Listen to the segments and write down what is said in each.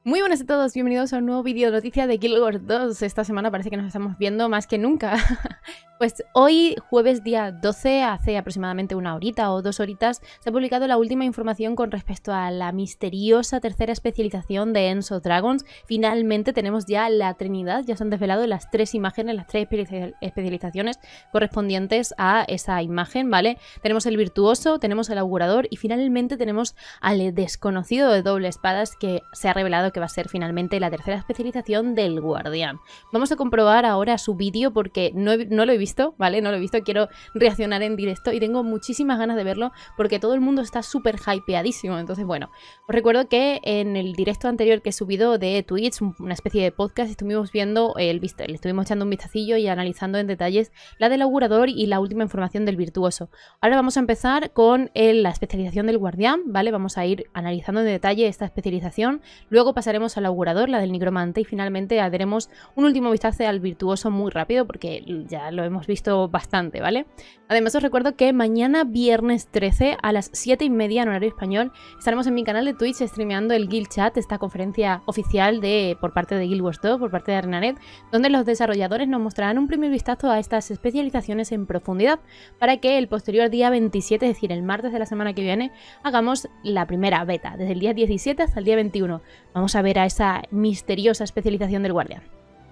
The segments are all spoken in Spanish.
Muy buenas a todos, bienvenidos a un nuevo vídeo de noticias de Guild Wars 2. Esta semana parece que nos estamos viendo más que nunca. Pues hoy, jueves día 12, hace aproximadamente una horita o 2 horitas, se ha publicado la última información con respecto a la misteriosa tercera especialización de Enso Dragons. Finalmente tenemos ya la Trinidad, ya se han desvelado las 3 imágenes, las 3 especializaciones correspondientes a esa imagen, ¿vale? Tenemos el Virtuoso, tenemos el Augurador y finalmente tenemos al desconocido de doble espadas que se ha revelado que va a ser finalmente la tercera especialización del Guardián. Vamos a comprobar ahora su vídeo porque no lo he visto, ¿vale? No lo he visto, quiero reaccionar en directo y tengo muchísimas ganas de verlo porque todo el mundo está súper hypeadísimo. Entonces, bueno, os recuerdo que en el directo anterior que he subido de Twitch, una especie de podcast, estuvimos viendo le estuvimos echando un vistacillo y analizando en detalles la del Augurador y la última información del Virtuoso. Ahora vamos a empezar con la especialización del Guardián, ¿vale? Vamos a ir analizando en detalle esta especialización, luego pasaremos al Augurador, la del Nigromante, y finalmente daremos un último vistazo al Virtuoso muy rápido porque ya lo hemos visto bastante, ¿vale? Además os recuerdo que mañana viernes 13 a las 7:30 en horario español estaremos en mi canal de Twitch streameando el Guild Chat, esta conferencia oficial por parte de Guild Wars 2, por parte de ArenaNet, donde los desarrolladores nos mostrarán un primer vistazo a estas especializaciones en profundidad para que el posterior día 27, es decir, el martes de la semana que viene, hagamos la primera beta, desde el día 17 hasta el día 21. Vamos a ver a esa misteriosa especialización del Guardián.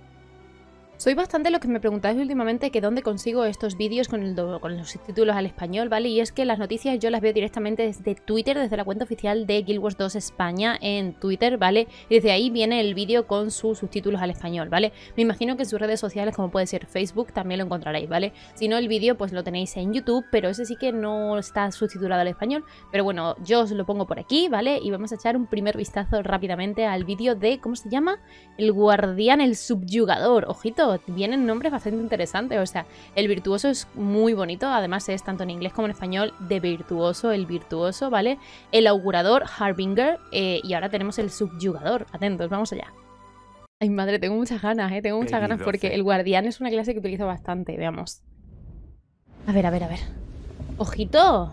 Soy bastante lo que me preguntáis últimamente que dónde consigo estos vídeos con los subtítulos al español, ¿vale? Y es que las noticias yo las veo directamente desde Twitter, desde la cuenta oficial de Guild Wars 2 España en Twitter, ¿vale? Y desde ahí viene el vídeo con sus subtítulos al español, ¿vale? Me imagino que en sus redes sociales, como puede ser Facebook, también lo encontraréis, ¿vale? Si no, el vídeo pues lo tenéis en YouTube, pero ese sí que no está subtitulado al español. Pero bueno, yo os lo pongo por aquí, ¿vale? Y vamos a echar un primer vistazo rápidamente al vídeo de, ¿cómo se llama? El Guardián, el Subyugador. Ojito, vienen nombres bastante interesantes, o sea, el Virtuoso es muy bonito, además es tanto en inglés como en español de Virtuoso, el Virtuoso, ¿vale? El Augurador, Harbinger, y ahora tenemos el Subyugador. Atentos, vamos allá. Ay, madre, tengo muchas ganas, tengo muchas ganas porque el Guardián es una clase que utilizo bastante, veamos. A ver. ¡Ojito!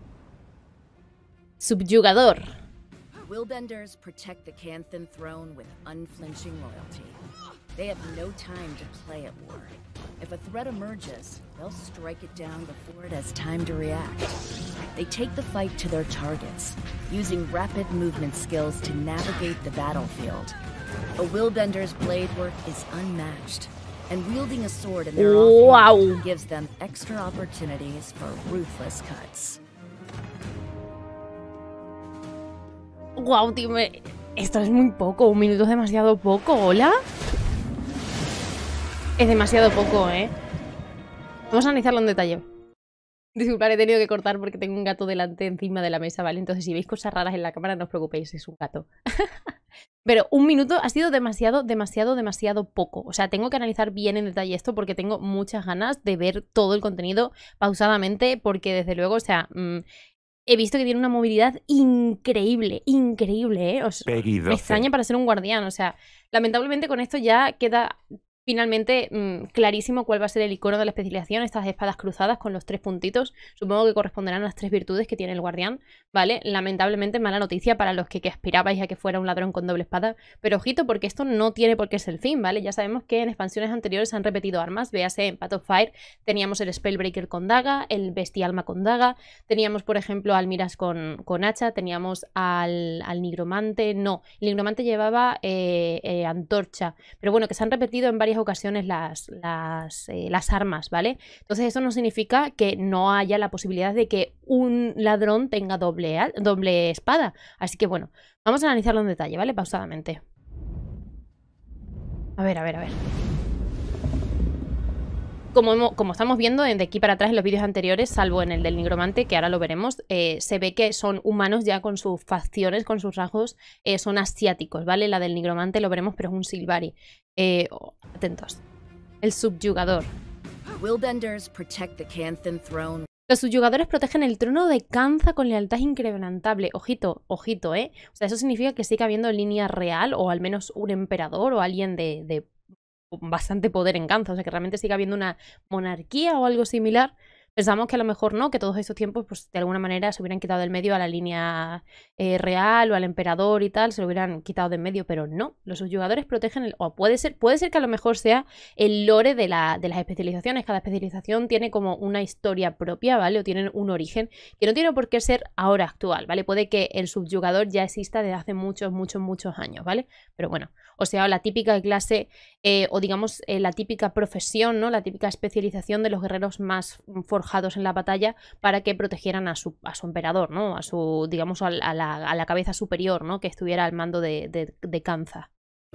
Subyugador. Willbenders protect the Canthan throne with unflinching loyalty. They have no time to play at war. If a threat emerges, they'll strike it down before it has time to react. They take the fight to their targets, using rapid movement skills to navigate the battlefield. A Willbender's blade work is unmatched, and wielding a sword in their offhand gives them extra opportunities for ruthless cuts. Wow, tío, esto es muy poco, un minuto es demasiado poco, ¿hola? Es demasiado poco, Vamos a analizarlo en detalle. Disculpad, he tenido que cortar porque tengo un gato delante encima de la mesa, ¿vale? Entonces si veis cosas raras en la cámara no os preocupéis, es un gato. Pero un minuto ha sido demasiado poco. O sea, tengo que analizar bien en detalle esto porque tengo muchas ganas de ver todo el contenido pausadamente porque desde luego, o sea... he visto que tiene una movilidad increíble, O sea, me extraña para ser un guardián. O sea, lamentablemente con esto ya queda finalmente clarísimo cuál va a ser el icono de la especialización. Estas espadas cruzadas con los 3 puntitos. Supongo que corresponderán a las 3 virtudes que tiene el guardián, ¿vale? Lamentablemente mala noticia para los que aspirabais a que fuera un ladrón con doble espada. Pero ojito porque esto no tiene por qué ser el fin, ¿vale? Ya sabemos que en expansiones anteriores se han repetido armas. Véase en Path of Fire teníamos el Spellbreaker con daga, el Bestialma con daga. Teníamos, por ejemplo, al Miras con hacha. Teníamos al Nigromante. No, el Nigromante llevaba antorcha. Pero bueno, que se han repetido en varias ocasiones las armas, ¿vale? Entonces eso no significa que no haya la posibilidad de que un ladrón tenga doble espada. Así que bueno, vamos a analizarlo en detalle, ¿vale? Pausadamente. A ver. Como estamos viendo de aquí para atrás en los vídeos anteriores, salvo en el del Nigromante, que ahora lo veremos, se ve que son humanos ya con sus facciones, con sus rasgos, son asiáticos, ¿vale? La del Nigromante lo veremos, pero es un Silvari. Atentos. El Subyugador. Willbenders protect the Canthan throne. Los subyugadores protegen el trono de Kanza con lealtad inquebrantable. Ojito, O sea, eso significa que sigue habiendo línea real, o al menos un emperador o alguien de bastante poder en Kanza. O sea, que realmente sigue habiendo una monarquía o algo similar. Pensamos que a lo mejor no, que todos estos tiempos, pues de alguna manera se hubieran quitado del medio a la línea real o al emperador y tal, se lo hubieran quitado de en medio, pero no. Los subyugadores protegen, o puede ser que a lo mejor sea el lore de las especializaciones. Cada especialización tiene como una historia propia, ¿vale? O tienen un origen que no tiene por qué ser ahora actual, ¿vale? Puede que el subyugador ya exista desde hace muchos, muchos, muchos años, ¿vale? Pero bueno, o sea, la típica clase o digamos la típica profesión, ¿no? La típica especialización de los guerreros más forjados en la batalla para que protegieran a su emperador, ¿no? A su, digamos, a la cabeza superior, ¿no? Que estuviera al mando de Kanza.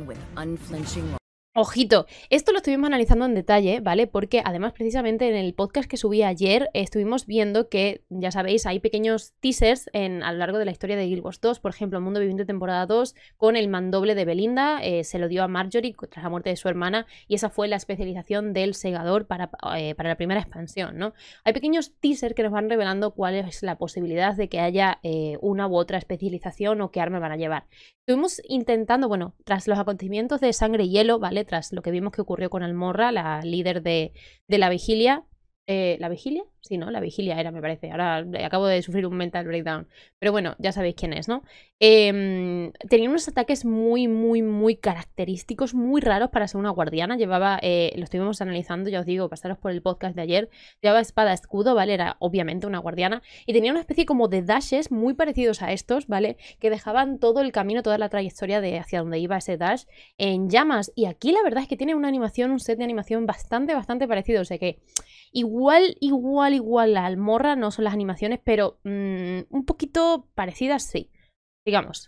Ojito, esto lo estuvimos analizando en detalle, ¿vale? Porque además precisamente en el podcast que subí ayer estuvimos viendo que, ya sabéis, hay pequeños teasers a lo largo de la historia de Guild Wars 2, por ejemplo, Mundo Viviente temporada 2 con el mandoble de Belinda, se lo dio a Marjorie tras la muerte de su hermana y esa fue la especialización del segador para la primera expansión, ¿no? Hay pequeños teasers que nos van revelando cuál es la posibilidad de que haya una u otra especialización o qué arma van a llevar. Estuvimos intentando, bueno, tras los acontecimientos de Sangre y Hielo, ¿vale? Tras lo que vimos que ocurrió con Almorra, la líder de la Vigilia. ¿La Vigilia? Sí, ¿no? La Vigilia era, me parece. Ahora acabo de sufrir un mental breakdown. Pero bueno, ya sabéis quién es, ¿no? Tenía unos ataques muy, muy, muy característicos, muy raros para ser una guardiana. Llevaba, lo estuvimos analizando, ya os digo, pasaros por el podcast de ayer. Llevaba espada, escudo, ¿vale? Era obviamente una guardiana. Y tenía una especie como de dashes muy parecidos a estos, ¿vale? Que dejaban todo el camino, toda la trayectoria de hacia donde iba ese dash en llamas. Y aquí la verdad es que tiene una animación, un set de animación bastante parecido. O sea que igual a Almorra no son las animaciones, pero un poquito parecidas sí, digamos.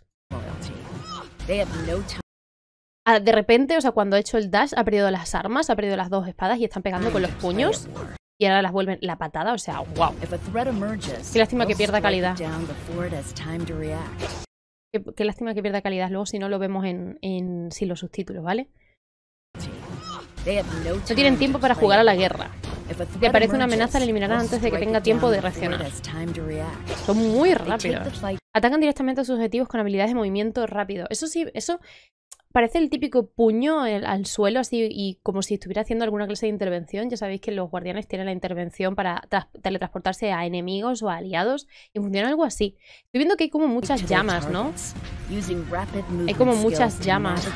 De repente, o sea, cuando ha hecho el dash ha perdido las armas, ha perdido las dos espadas y están pegando con los puños y ahora las vuelven la patada, o sea, wow. Qué lástima que pierda calidad. Qué lástima que pierda calidad luego si no lo vemos sin los subtítulos, ¿vale? No tienen tiempo para jugar a la guerra. Si aparece una amenaza, la eliminarán antes de que tenga tiempo de reaccionar. Son muy rápidos. Atacan directamente a sus objetivos con habilidades de movimiento rápido. Eso sí, eso parece el típico puño al suelo, así, y como si estuviera haciendo alguna clase de intervención. Ya sabéis que los guardianes tienen la intervención para teletransportarse a enemigos o a aliados, y funciona algo así. Estoy viendo que hay como muchas llamas, ¿no? Hay como muchas llamas.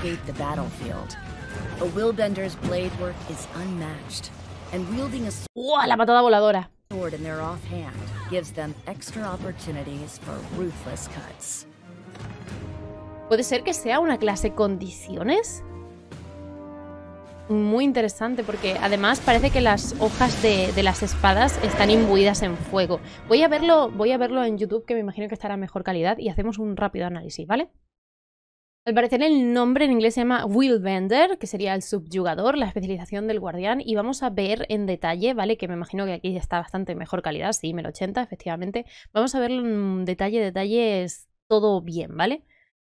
¡Wow! La patada voladora. ¿Puede ser que sea una clase condiciones? Muy interesante porque además parece que las hojas de las espadas están imbuidas en fuego. Voy a verlo en YouTube, que me imagino que estará a mejor calidad, y hacemos un rápido análisis, ¿vale? Al parecer el nombre en inglés se llama Willbender, que sería el subyugador, la especialización del guardián, y vamos a ver en detalle, ¿vale? Que me imagino que aquí está bastante mejor calidad, sí, 1080, efectivamente. Vamos a verlo en detalles todo bien, ¿vale?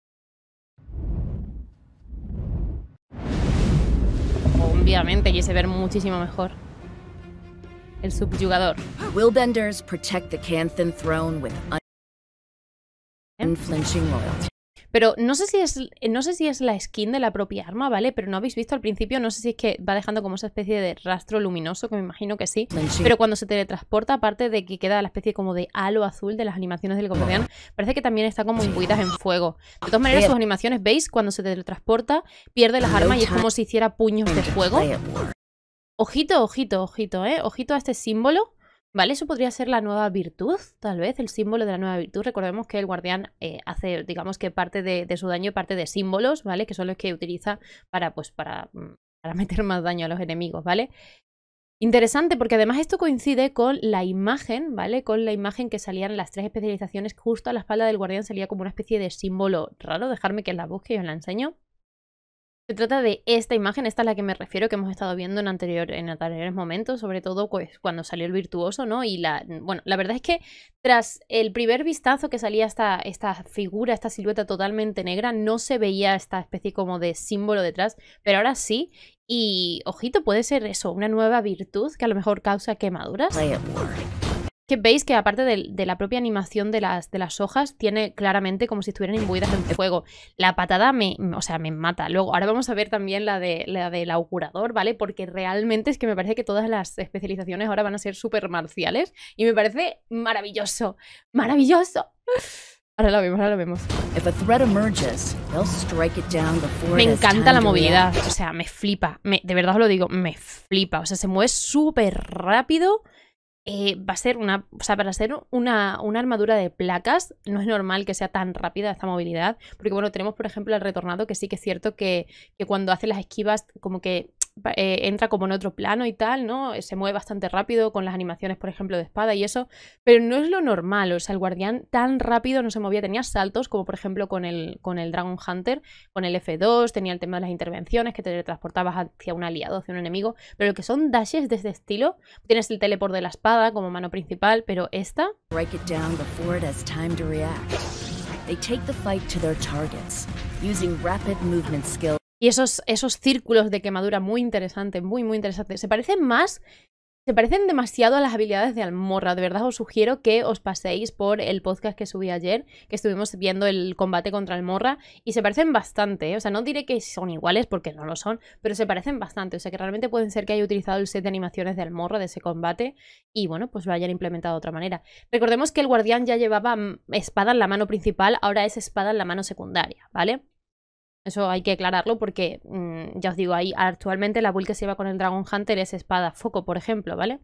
Obviamente quise ver muchísimo mejor. El subyugador. Willbenders protect the Canthan throne with unflinching loyalty. Pero no sé si es la skin de la propia arma, ¿vale? Pero no habéis visto al principio, no sé si es que va dejando como esa especie de rastro luminoso, que me imagino que sí. Pero cuando se teletransporta, aparte de que queda la especie como de halo azul de las animaciones del guardián, parece que también está como imbuidas en fuego. De todas maneras, sus animaciones, ¿veis? Cuando se teletransporta, pierde las armas y es como si hiciera puños de fuego. Ojito, ojito, ojito, ¿eh? Ojito a este símbolo. ¿Vale? Eso podría ser la nueva virtud, tal vez, el símbolo de la nueva virtud. Recordemos que el guardián hace, digamos que parte de su daño, parte de símbolos, ¿vale? Que son los que utiliza para meter más daño a los enemigos, ¿vale? Interesante, porque además esto coincide con la imagen, ¿vale? Con la imagen que salían en las tres especializaciones. Justo a la espalda del guardián salía como una especie de símbolo raro. Dejadme que la busque y os la enseño. Se trata de esta imagen, esta es la que me refiero, que hemos estado viendo en anteriores momentos, sobre todo pues, cuando salió el virtuoso, ¿no? Y bueno, la verdad es que tras el primer vistazo que salía esta figura, esta silueta totalmente negra, no se veía esta especie como de símbolo detrás, pero ahora sí. Y, ojito, puede ser eso, una nueva virtud que a lo mejor causa quemaduras. Que veis que aparte de la propia animación de las hojas, tiene claramente como si estuvieran imbuidas en fuego. La patada o sea, me mata. Luego, ahora vamos a ver también la del augurador, ¿vale? Porque realmente es que me parece que todas las especializaciones ahora van a ser súper marciales y me parece maravilloso. ¡Maravilloso! Ahora lo vemos, ahora lo vemos. Me encanta la movilidad, o sea, me flipa. De verdad os lo digo, me flipa. O sea, se mueve súper rápido. Va a ser o sea, para ser una armadura de placas, no es normal que sea tan rápida esta movilidad. Porque bueno, tenemos por ejemplo el retornado, que sí que es cierto que cuando hace las esquivas como que entra como en otro plano y tal, ¿no? Se mueve bastante rápido con las animaciones, por ejemplo, de espada y eso, pero no es lo normal. O sea, el guardián tan rápido no se movía, tenía saltos, como por ejemplo con el Dragon Hunter, con el F2, tenía el tema de las intervenciones, que te teletransportabas hacia un aliado, hacia un enemigo, pero lo que son dashes de este estilo, tienes el teleport de la espada como mano principal, pero esta... Y esos círculos de quemadura muy interesantes, muy interesantes. Se parecen demasiado a las habilidades de Almorra. De verdad os sugiero que os paséis por el podcast que subí ayer, que estuvimos viendo el combate contra Almorra, y se parecen bastante, ¿eh? O sea, no diré que son iguales porque no lo son, pero se parecen bastante. O sea, que realmente pueden ser que haya utilizado el set de animaciones de Almorra de ese combate y bueno, pues lo hayan implementado de otra manera. Recordemos que el guardián ya llevaba espada en la mano principal, ahora es espada en la mano secundaria, ¿vale? Eso hay que aclararlo porque, ya os digo, ahí actualmente la build que se lleva con el Dragon Hunter es espada foco, por ejemplo, ¿vale?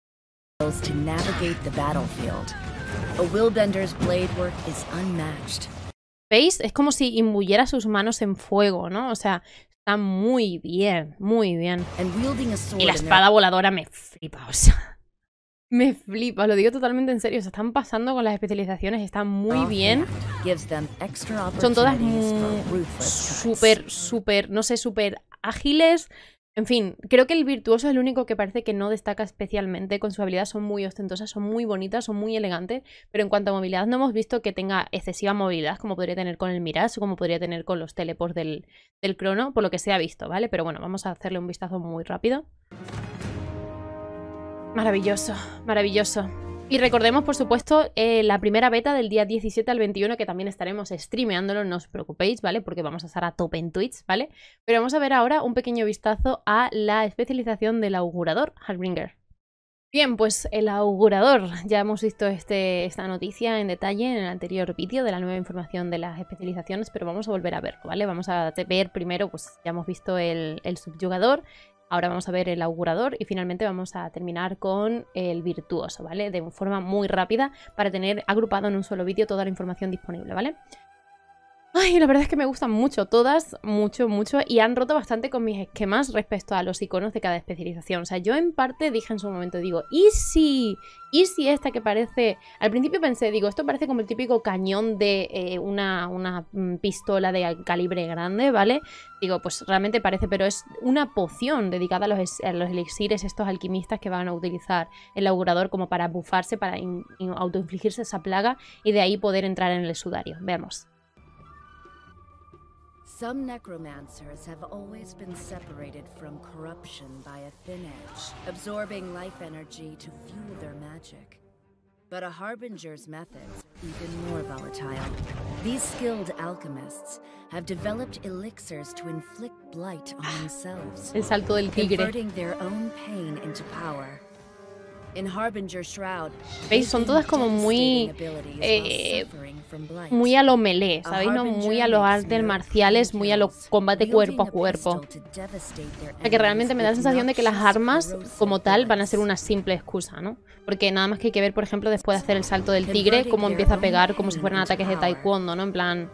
¿Veis? Es como si imbuyera sus manos en fuego, ¿no? O sea, está muy bien, muy bien. Y la espada voladora me flipa, o sea... Me flipa, lo digo totalmente en serio. Se están pasando con las especializaciones, están muy bien. Son todas súper, no sé, súper ágiles. En fin, creo que el virtuoso es el único que parece que no destaca especialmente con su habilidad. Son muy ostentosas, son muy bonitas, son muy elegantes. Pero en cuanto a movilidad no hemos visto que tenga excesiva movilidad, como podría tener con el Mirage o como podría tener con los teleports del Crono, por lo que se ha visto, ¿vale? Pero bueno, vamos a hacerle un vistazo muy rápido. Maravilloso, maravilloso. Y recordemos, por supuesto, la primera beta del día 17 al 21, que también estaremos streameándolo, no os preocupéis, ¿vale? Porque vamos a estar a tope en Twitch, ¿vale? Pero vamos a ver ahora un pequeño vistazo a la especialización del augurador Harbinger. Bien, pues el augurador, ya hemos visto esta noticia en detalle en el anterior vídeo de la nueva información de las especializaciones, pero vamos a volver a verlo, ¿vale? Vamos a ver primero, pues ya hemos visto el subyugador. Ahora vamos a ver el augurador y finalmente vamos a terminar con el virtuoso, ¿vale? De forma muy rápida para tener agrupado en un solo vídeo toda la información disponible, ¿vale? Ay, la verdad es que me gustan mucho todas, mucho, y han roto bastante con mis esquemas respecto a los iconos de cada especialización. O sea, yo en parte dije en su momento, digo, ¿y si esta que parece...? Al principio pensé, digo, esto parece como el típico cañón de una pistola de calibre grande, ¿vale? Digo, pues realmente parece, pero es una poción dedicada a los elixires, estos alquimistas que van a utilizar el augurador como para bufarse, para autoinfligirse esa plaga y de ahí poder entrar en el sudario. Veamos. Some necromancers have always been separated from corruption by a thin edge, absorbing life energy to fuel their magic. But a Harbinger's methods are even more volatile. These skilled alchemists have developed elixirs to inflict blight on themselves, El salto del tigre. converting their own pain into power. In Harbinger's Shroud, ¿Veis? Son todas como muy a lo melee, ¿sabéis? ¿No? Muy a los artes marciales, muy a lo combate cuerpo a cuerpo. O sea, que realmente me da la sensación de que las armas como tal van a ser una simple excusa, ¿no? Porque nada más que hay que ver, por ejemplo, después de hacer el salto del tigre, cómo empieza a pegar como si fueran ataques de taekwondo, ¿no? En plan...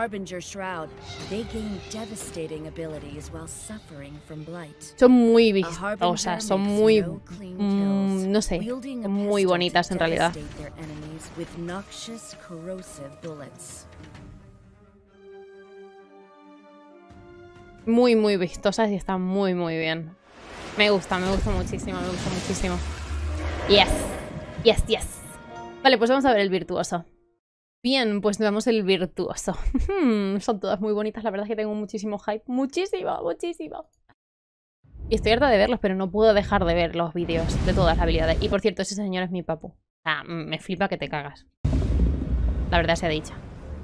Son muy vistosas, son muy... no sé, son muy bonitas en realidad. Muy vistosas y están muy bien. Me gusta muchísimo, me gusta muchísimo. Yes. Vale, pues vamos a ver el virtuoso. Bien, pues veamos el virtuoso. Son todas muy bonitas, la verdad es que tengo muchísimo hype. Muchísimo. Y estoy harta de verlos, pero no puedo dejar de ver los vídeos de todas las habilidades. Y por cierto, ese señor es mi papu. O sea, me flipa que te cagas. La verdad sea dicha.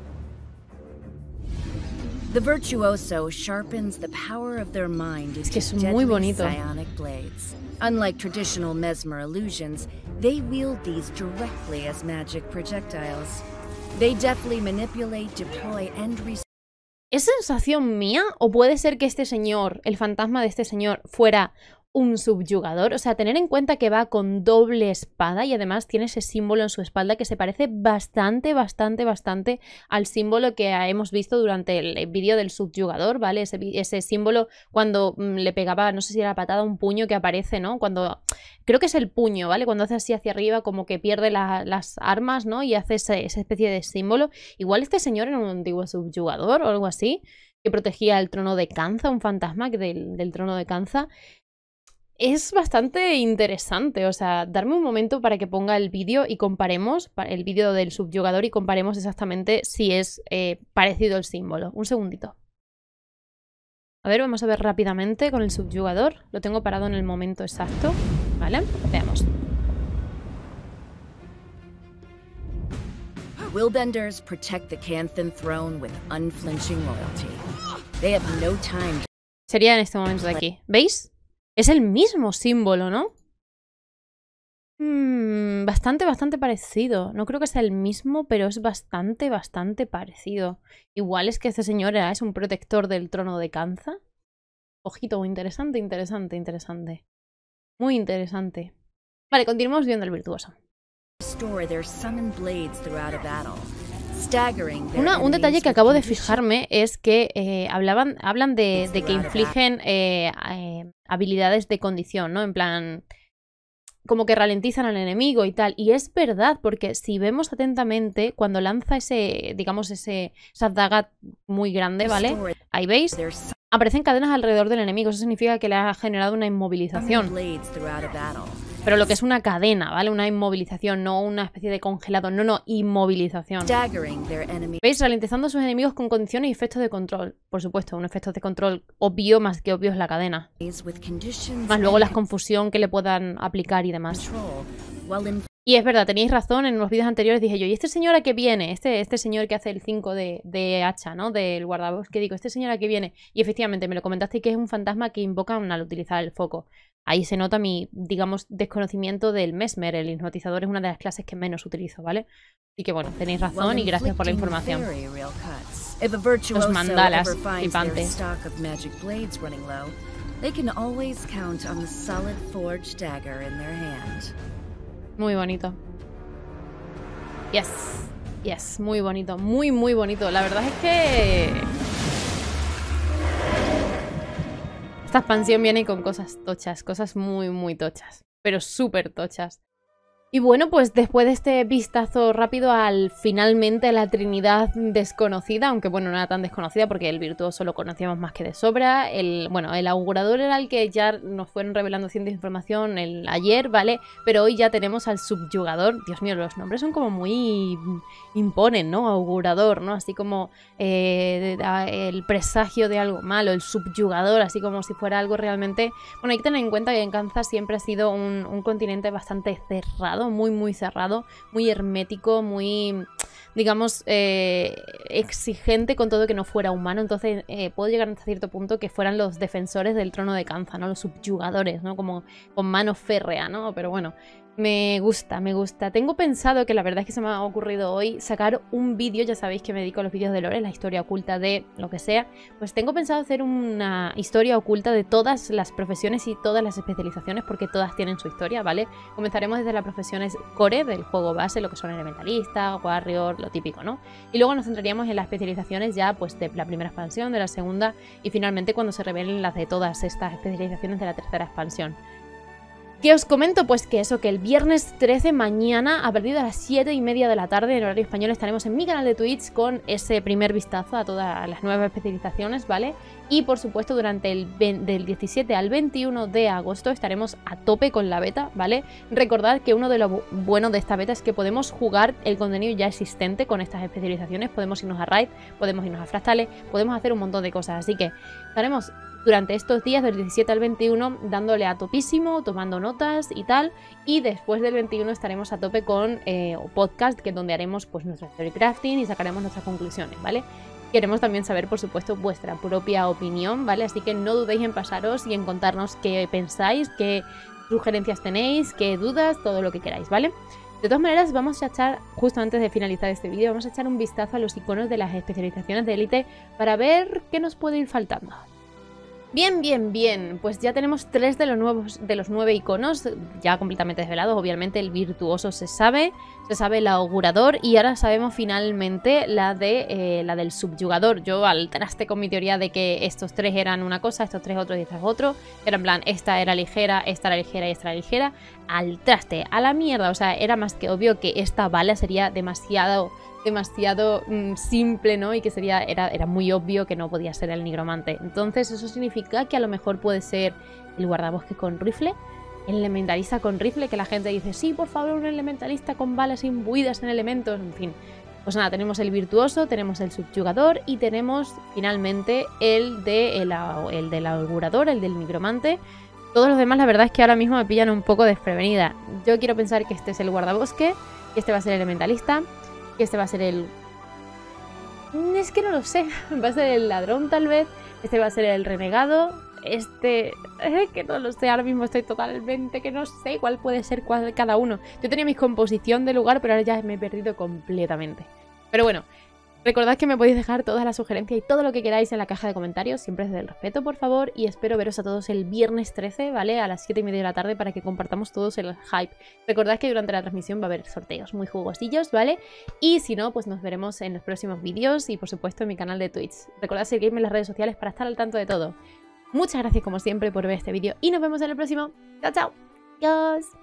The virtuoso sharpens the power of their mind Es que into es muy deadly bonito. psionic blades. Unlike traditional mesmer illusions, they wield these directly as magic projectiles. They deftly manipulate, deploy, and ¿Es sensación mía o puede ser que este señor, el fantasma de este señor, fuera un subyugador? O sea, tener en cuenta que va con doble espada y además tiene ese símbolo en su espalda que se parece bastante al símbolo que hemos visto durante el vídeo del subyugador, ¿vale? Ese símbolo cuando le pegaba, no sé si era patada, un puño que aparece, ¿no? Cuando... Creo que es el puño, ¿vale? Cuando hace así hacia arriba como que pierde las armas, ¿no? Y hace esa especie de símbolo. Igual este señor era un antiguo subyugador o algo así, que protegía el trono de Kanza, un fantasma del trono de Kanza. Es bastante interesante, o sea, darme un momento para que ponga el vídeo y comparemos, el vídeo del subyugador y comparemos exactamente si es parecido el símbolo. Un segundito. A ver, vamos a ver rápidamente con el subyugador. Lo tengo parado en el momento exacto, ¿vale? Veamos. Willbenders protect the Canthan throne with unflinching loyalty. They have no time. Sería en este momento de aquí. ¿Veis? Es el mismo símbolo, ¿no? Bastante parecido. No creo que sea el mismo, pero es bastante parecido. Igual es que este señor es un protector del trono de Kanza. Ojito, interesante. Muy interesante. Vale, continuamos viendo el virtuoso. Un detalle que acabo de fijarme es que hablan de que infligen habilidades de condición, ¿no? En plan, como que ralentizan al enemigo y tal. Y es verdad, porque si vemos atentamente, cuando lanza esa daga muy grande, ¿vale? Ahí veis, aparecen cadenas alrededor del enemigo. Eso significa que le ha generado una inmovilización. Pero lo que es una cadena, ¿vale? Una inmovilización, no una especie de congelado. No, inmovilización. ¿Veis? Ralentizando a sus enemigos con condiciones y efectos de control. Por supuesto, un efecto de control obvio, más que obvio es la cadena. Más luego la confusión que le puedan aplicar y demás. Y es verdad, tenéis razón, en los vídeos anteriores dije yo, ¿y este señor a qué viene? Este señor que hace el 5 de hacha, ¿no? Del guardabosque, digo, ¿este señor a qué viene? Y efectivamente, me lo comentaste que es un fantasma que invocan al utilizar el foco. Ahí se nota mi, digamos, desconocimiento del mesmer. El hipnotizador es una de las clases que menos utilizo, ¿vale? Así que bueno, tenéis razón y gracias por la información. Los mandalas flipantes. Muy bonito. Yes, muy bonito. Muy bonito. La verdad es que esta expansión viene con cosas tochas, cosas muy tochas, pero súper tochas. Y bueno, pues después de este vistazo rápido al finalmente la Trinidad desconocida, aunque bueno, no era tan desconocida porque el virtuoso lo conocíamos más que de sobra. El augurador era el que ya nos fueron revelando cierta información ayer, ¿vale? Pero hoy ya tenemos al subyugador. Dios mío, los nombres son como muy... imponen, ¿no? Augurador, ¿no? Así como el presagio de algo malo, el subyugador, así como si fuera algo realmente... Bueno, hay que tener en cuenta que en Kanza siempre ha sido un continente bastante cerrado, muy cerrado, muy hermético, muy, digamos, exigente con todo que no fuera humano. Entonces puedo llegar hasta cierto punto que fueran los defensores del trono de Kanza, ¿no? Los subyugadores, ¿no? Como con mano férrea, ¿no? Pero bueno, me gusta. Tengo pensado, que la verdad es que se me ha ocurrido hoy, sacar un vídeo. Ya sabéis que me dedico a los vídeos de lore, la historia oculta de lo que sea. Pues tengo pensado hacer una historia oculta de todas las profesiones y todas las especializaciones, porque todas tienen su historia, ¿vale? Comenzaremos desde las profesiones core del juego base, lo que son elementalista, warrior, lo típico, ¿no? Y luego nos centraríamos en las especializaciones ya, pues, de la primera expansión, de la segunda y finalmente cuando se revelen las de todas estas especializaciones de la tercera expansión. ¿Qué os comento? Pues que eso, que el viernes 13, mañana, a partir de las 7:30 de la tarde, en horario español, estaremos en mi canal de Twitch con ese primer vistazo a todas las nuevas especializaciones, ¿vale? Y por supuesto, durante del 17 al 21 de agosto estaremos a tope con la beta, ¿vale? Recordad que uno de lo bueno de esta beta es que podemos jugar el contenido ya existente con estas especializaciones, podemos irnos a raid, podemos irnos a fractales, podemos hacer un montón de cosas, así que estaremos durante estos días del 17 al 21 dándole a topísimo, tomando notas y tal, y después del 21 estaremos a tope con podcast, que es donde haremos pues nuestro story crafting y sacaremos nuestras conclusiones, ¿vale? Queremos también saber, por supuesto, vuestra propia opinión, ¿vale? Así que no dudéis en pasaros y en contarnos qué pensáis, qué sugerencias tenéis, qué dudas, todo lo que queráis, ¿vale? De todas maneras, vamos a echar, justo antes de finalizar este vídeo, vamos a echar un vistazo a los iconos de las especializaciones de élite para ver qué nos puede ir faltando. Bien, bien, bien, pues ya tenemos 3 de los 9 iconos ya completamente desvelados. Obviamente el virtuoso se sabe el augurador y ahora sabemos finalmente la del subyugador. Yo al traste con mi teoría de que estos 3 eran una cosa, estos 3 otros y estos otro, era en plan, esta era ligera, esta era ligera y esta era ligera, al traste, a la mierda. O sea, era más que obvio que esta bala sería demasiado simple, ¿no? Y que era muy obvio que no podía ser el nigromante. Entonces eso significa que a lo mejor puede ser el guardabosque con rifle, el elementalista con rifle, que la gente dice, sí, por favor, un elementalista con balas imbuidas en elementos, en fin. Pues nada, tenemos el virtuoso, tenemos el subyugador y tenemos finalmente el del augurador, el del nigromante. Todos los demás la verdad es que ahora mismo me pillan un poco desprevenida. Yo quiero pensar que este es el guardabosque, que este va a ser el elementalista, que este va a ser el... Es que no lo sé. Va a ser el ladrón tal vez. Este va a ser el renegado. Este... que no lo sé. Ahora mismo estoy totalmente... que no sé cuál puede ser cada uno. Yo tenía mi composición de lugar, pero ahora ya me he perdido completamente. Pero bueno, recordad que me podéis dejar todas las sugerencias y todo lo que queráis en la caja de comentarios. Siempre desde el respeto, por favor. Y espero veros a todos el viernes 13, ¿vale? A las 7:30 de la tarde para que compartamos todos el hype. Recordad que durante la transmisión va a haber sorteos muy jugosillos, ¿vale? Y si no, pues nos veremos en los próximos vídeos y por supuesto en mi canal de Twitch. Recordad seguirme en las redes sociales para estar al tanto de todo. Muchas gracias como siempre por ver este vídeo y nos vemos en el próximo. ¡Chao, chao! ¡Adiós!